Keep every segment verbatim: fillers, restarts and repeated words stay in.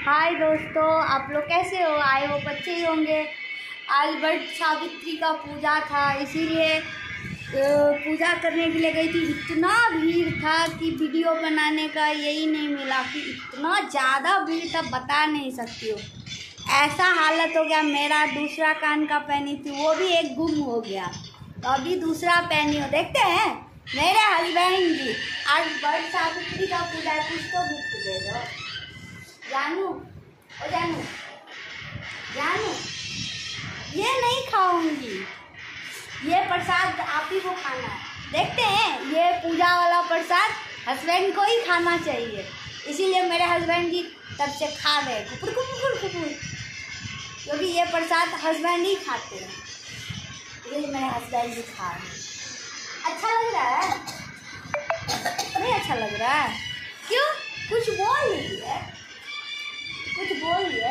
हाय दोस्तों, आप लोग कैसे हो? आए हो अच्छे ही होंगे। आज वट सावित्री का पूजा था, इसीलिए पूजा करने के लिए गई थी। इतना भीड़ था कि वीडियो बनाने का यही नहीं मिला कि इतना ज़्यादा भीड़ था, बता नहीं सकती हो। ऐसा हालत हो गया। मेरा दूसरा कान का पहनी थी, वो भी एक गुम हो गया, तो अभी दूसरा पहनी हो। देखते हैं मेरे हस्बैंड जी, आज वट सावित्री का पूजा है, कुछ तो गिफ्ट दे दो। जानू ओ जानू जानू ये नहीं खाऊंगी, ये प्रसाद आप ही को खाना है। देखते हैं, ये पूजा वाला प्रसाद हस्बैंड को ही खाना चाहिए, इसीलिए मेरे हस्बैंड जी तब से खा रहे कुकुर कुकुर कुकुर, क्योंकि ये प्रसाद हस्बैंड ही खाते हैं, इसलिए मेरे हस्बैंड जी खा रहे हैं। अच्छा लग रहा है? नहीं अच्छा लग रहा है? क्यों? कुछ बोल लीजिए, कुछ बोलिए,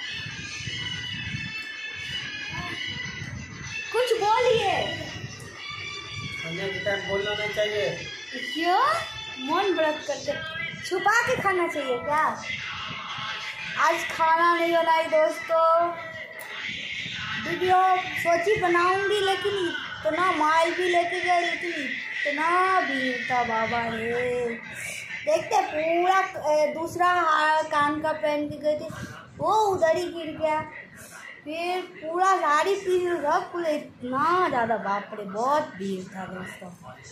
कुछ बोलिए। बोलना नहीं चाहिए। क्यों? मन व्रत करते छुपा के खाना चाहिए क्या? आज खाना नहीं बनाई दोस्तों, वीडियो सोची बनाऊंगी, लेकिन इतना माल भी लेके गए, लेकिन इतना भीड़ था बाबा रे। देखते पूरा दूसरा कान का पहन के गए थे, वो उधर ही गिर गया। फिर पूरा गाड़ी पीछे रख पूरे, इतना ज़्यादा बाप रे, बहुत भीड़ था दोस्तों।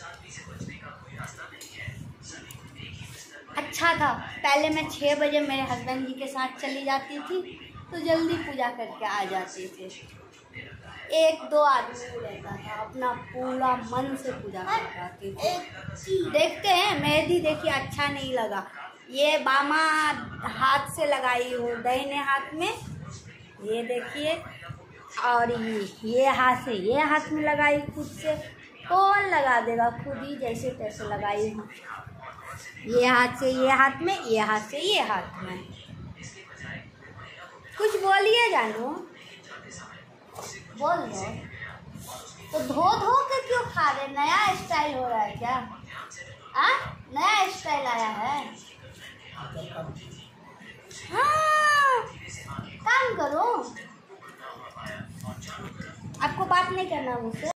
अच्छा था, पहले मैं छः बजे मेरे हस्बैंड जी के साथ चली जाती थी, तो जल्दी पूजा करके आ जाते थे। एक दो आदमी रहता था, अपना पूरा मन से पूजा कर आते थे। देखते हैं, मेहंदी देखिए अच्छा नहीं लगा, ये बामा हाथ से लगाई हो, दाहिने हाथ में ये देखिए, और ये ये हाथ से ये हाथ में लगाई खुद से। कौन लगा देगा? खुद ही जैसे तैसे लगाई हूँ, ये हाथ से ये हाथ में, ये हाथ से ये हाथ में। कुछ बोलिए जानू, बोल दो। तो धो धो के क्यों खा रहे? नया स्टाइल हो रहा है क्या? आ? नया स्टाइल आया है? हाँ, काम करो, आपको बात नहीं करना मुझसे।